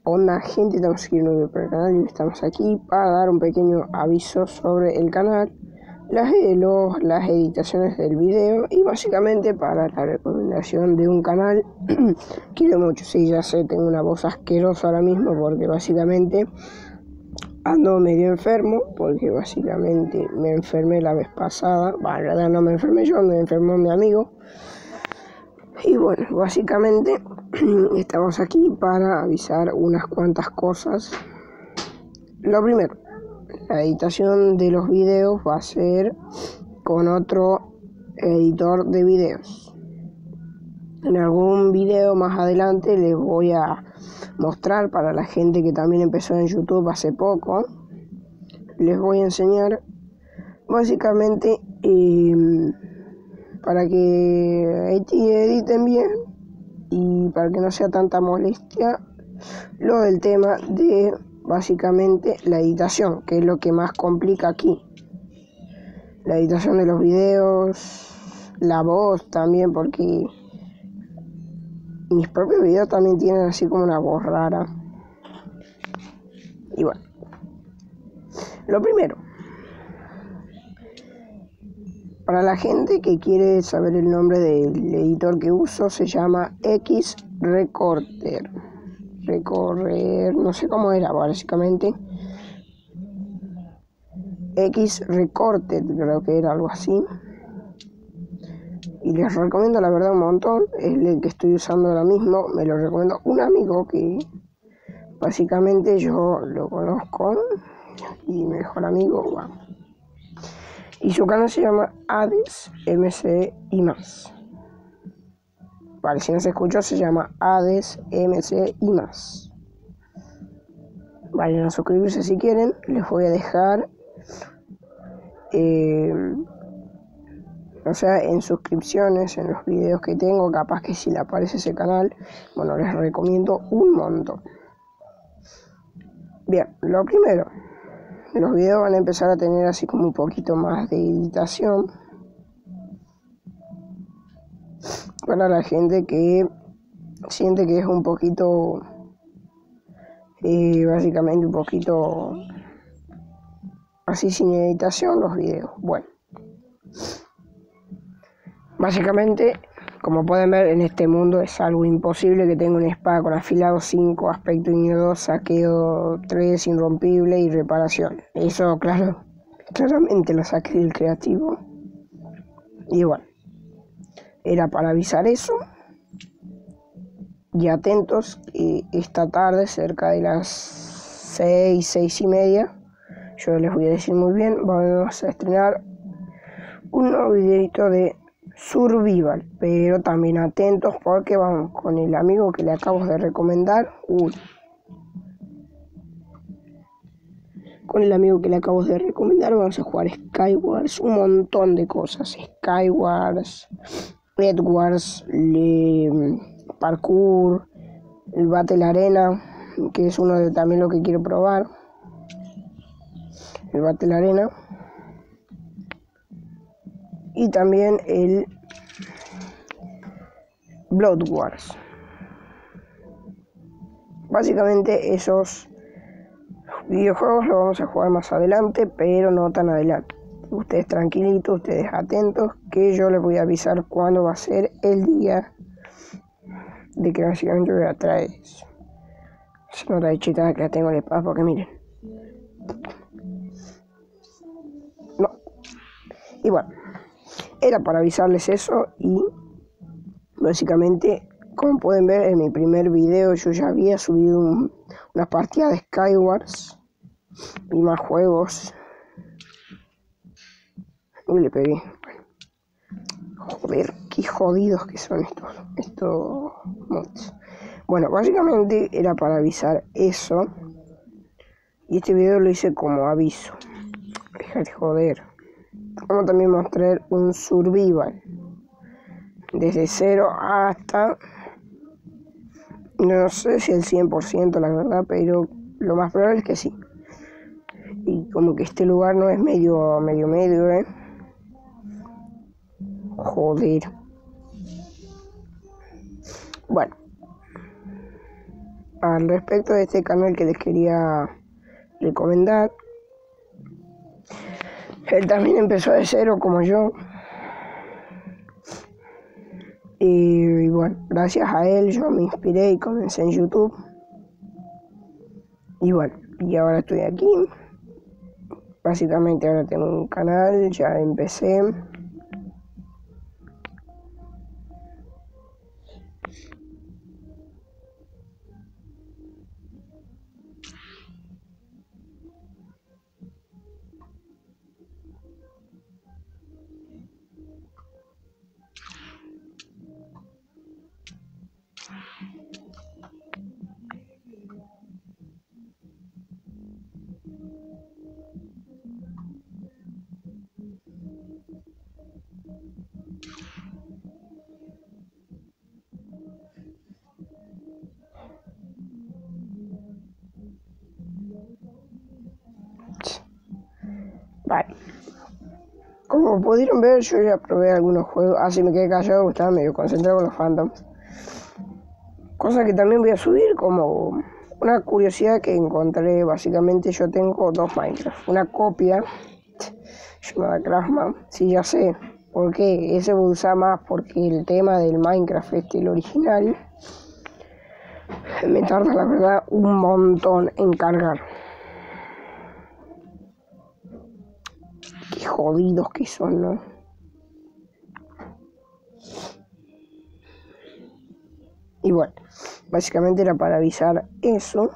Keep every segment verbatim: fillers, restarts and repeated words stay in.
onda, gente? Estamos aquí nuevo para el canal y estamos aquí para dar un pequeño aviso sobre el canal, las, los, las editaciones del video y básicamente para la recomendación de un canal. Quiero mucho, sí, ya sé, tengo una voz asquerosa ahora mismo porque básicamente ando medio enfermo, porque básicamente me enfermé la vez pasada. Bueno, en realidad no me enfermé yo, me enfermó mi amigo. Y bueno, básicamente estamos aquí para avisar unas cuantas cosas. Lo primero, la editación de los videos va a ser con otro editor de videos. En algún video más adelante les voy a mostrar, para la gente que también empezó en YouTube hace poco, les voy a enseñar básicamente eh, para que editen bien y para que no sea tanta molestia lo del tema de básicamente la editación, que es lo que más complica aquí. La editación de los videos, la voz también, porque mis propios videos también tienen así como una voz rara. Y bueno, lo primero, para la gente que quiere saber el nombre del editor que uso, se llama Xrecorder. Recorrer, no sé cómo era, básicamente. Xrecorder, creo que era algo así. Y les recomiendo la verdad un montón. Es el que estoy usando ahora mismo. Me lo recomiendo un amigo que básicamente yo lo conozco y mi mejor amigo, wow. Y su canal se llama Hades M C y más. Vale, si no se escuchó, se llama Hades M C y más. Vayan a suscribirse si quieren. Les voy a dejar eh, o sea, en suscripciones, en los videos que tengo, capaz que si le aparece ese canal, bueno, les recomiendo un montón. Bien, lo primero, los videos van a empezar a tener así como un poquito más de editación para la gente que siente que es un poquito, eh, básicamente un poquito así sin editación los videos. Bueno, básicamente, como pueden ver, en este mundo es algo imposible que tenga una espada con afilado cinco, aspecto I N dos, saqueo tres, irrompible y reparación. Eso, claro, claramente lo saqué del creativo. Y bueno, era para avisar eso. Y atentos, que esta tarde, cerca de las seis, seis y media, yo les voy a decir muy bien, vamos a estrenar un nuevo videito de Survival, pero también atentos porque vamos con el amigo que le acabo de recomendar. Uy. Con el amigo que le acabo de recomendar vamos a jugar Skywars, un montón de cosas. Skywars, Edwards, le, Parkour, el Battle Arena, que es uno de también lo que quiero probar. El Battle Arena. Y también el Blood Wars. Básicamente esos videojuegos los vamos a jugar más adelante, pero no tan adelante. Ustedes tranquilitos, ustedes atentos, que yo les voy a avisar cuándo va a ser el día de que básicamente voy a traer eso. Es una nota de chetada que la tengo en el paz, porque miren. No. Y bueno, era para avisarles eso. Y básicamente, como pueden ver, en mi primer video yo ya había subido un, una partida de Skywars y más juegos. Uy, le pegué. Bueno. Joder, qué jodidos que son estos, estos mods. Bueno, básicamente era para avisar eso. Y este video lo hice como aviso. Deja de joder. Vamos también a mostrar un survival. Desde cero hasta, no sé si el cien por ciento la verdad, pero lo más probable es que sí. Y como que este lugar no es medio, medio, medio, eh. Joder. Bueno. al respecto de este canal que les quería recomendar. Él también empezó de cero como yo. Y, y bueno, gracias a él yo me inspiré y comencé en YouTube. Y bueno, y ahora estoy aquí. Básicamente ahora tengo un canal, ya empecé. Vale. Como pudieron ver, yo ya probé algunos juegos. Ah, sí, me quedé callado porque estaba medio concentrado con los Phantoms. Cosa que también voy a subir como una curiosidad que encontré. Básicamente yo tengo dos Minecraft. Una copia llamada Craftman. Sí, ya sé. ¿Por qué? Ese voy a usar más porque el tema del Minecraft, este, el original, me tarda la verdad un montón en cargar. Qué jodidos que son, ¿no? Y bueno, básicamente era para avisar eso.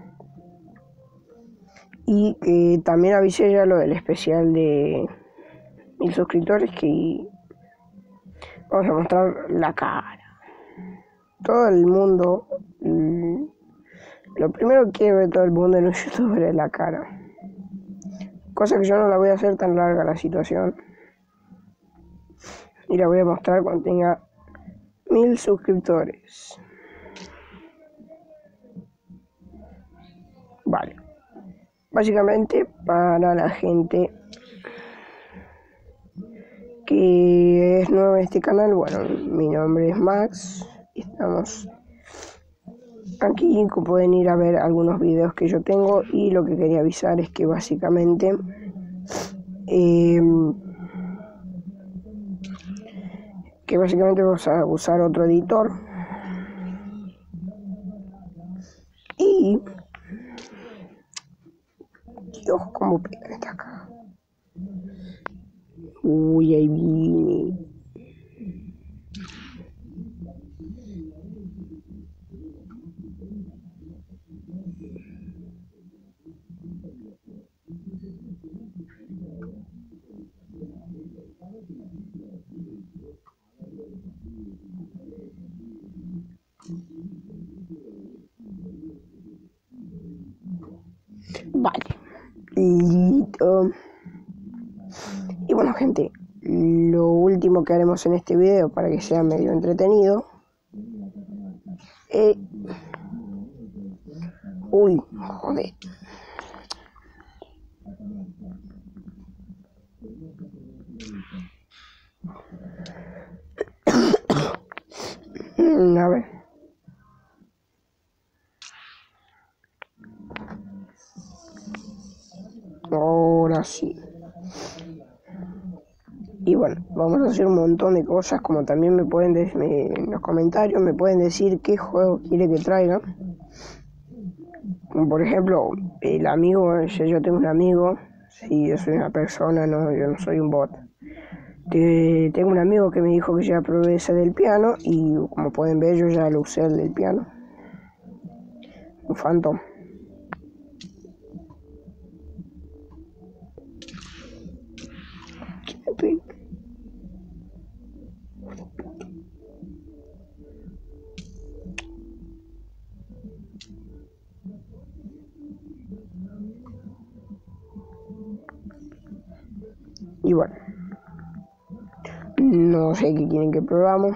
Y que también avisé ya lo del especial de mil suscriptores, que vamos a mostrar la cara. Todo el mundo, lo primero que quiere ver todo el mundo en un youtuber es la cara. Cosa que yo no la voy a hacer tan larga la situación. Y la voy a mostrar cuando tenga mil suscriptores. Vale. Básicamente para la gente que es nueva en este canal, bueno, mi nombre es Max. Estamos aquí, pueden ir a ver algunos videos que yo tengo. Y lo que quería avisar es que básicamente eh, que básicamente vamos a usar otro editor. Y Dios, cómo pega esta acá. Uy, ahí viene. Vale. Listo. Y bueno, gente, lo último que haremos en este video para que sea medio entretenido. Eh... Uy, joder. A ver. Ahora sí. Y bueno, vamos a hacer un montón de cosas, como también me pueden decir en los comentarios, me pueden decir qué juego quiere que traiga. Como por ejemplo, el amigo, yo, yo tengo un amigo, si yo soy una persona, no, yo no soy un bot. Te, tengo un amigo que me dijo que ya probé ese del piano y como pueden ver yo ya lo usé el del piano. Un Phantom. Y bueno, no sé qué quieren que probamos.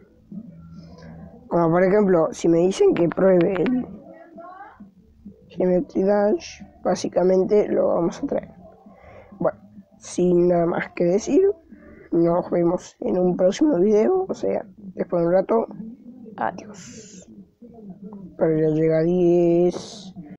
Como por ejemplo, si me dicen que pruebe el Geometry Dash, básicamente lo vamos a traer. Bueno, sin nada más que decir, nos vemos en un próximo video, o sea, después de un rato. Adiós. pero ya llega a diez.